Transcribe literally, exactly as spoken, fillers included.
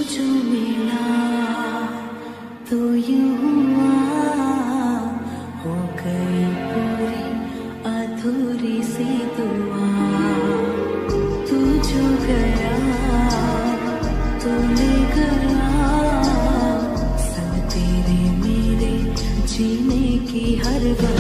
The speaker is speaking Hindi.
जो मिला तो यूं हुआ, हो गई पूरी अधूरी सी दुआ। तू जो गया तो ले गया संग तेरे मेरे जीने की हर बात।